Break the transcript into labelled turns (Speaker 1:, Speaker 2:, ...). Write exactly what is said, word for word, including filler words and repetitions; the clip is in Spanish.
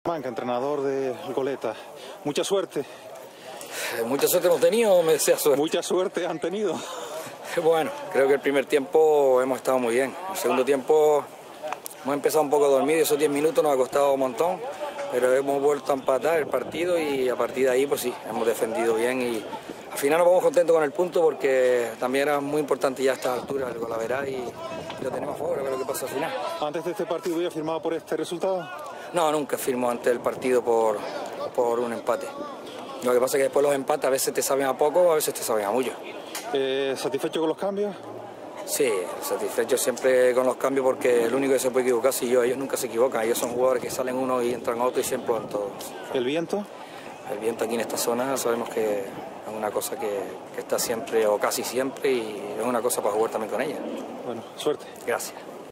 Speaker 1: Manca, entrenador de Goleta, mucha suerte.
Speaker 2: Eh, mucha suerte hemos tenido, o me desea suerte.
Speaker 1: Mucha suerte han tenido.
Speaker 2: Bueno, creo que el primer tiempo hemos estado muy bien. El segundo tiempo hemos empezado un poco a dormir y esos diez minutos nos ha costado un montón, pero hemos vuelto a empatar el partido y a partir de ahí pues sí, hemos defendido bien y al final nos vamos contentos con el punto porque también era muy importante ya a esta altura el golaveral y lo tenemos a favor, a ver lo que pasa al final.
Speaker 1: ¿Antes de este partido había firmado por este resultado?
Speaker 2: No, nunca firmo antes del partido por, por un empate. Lo que pasa es que después los empates a veces te saben a poco, a veces te saben a mucho.
Speaker 1: Eh, ¿Satisfecho con los cambios?
Speaker 2: Sí, satisfecho siempre con los cambios porque el único que se puede equivocar soy yo, ellos nunca se equivocan, ellos son jugadores que salen uno y entran otro y siempre van todos.
Speaker 1: ¿El viento?
Speaker 2: El viento aquí en esta zona sabemos que es una cosa que, que está siempre o casi siempre y es una cosa para jugar también con ella.
Speaker 1: Bueno, suerte.
Speaker 2: Gracias.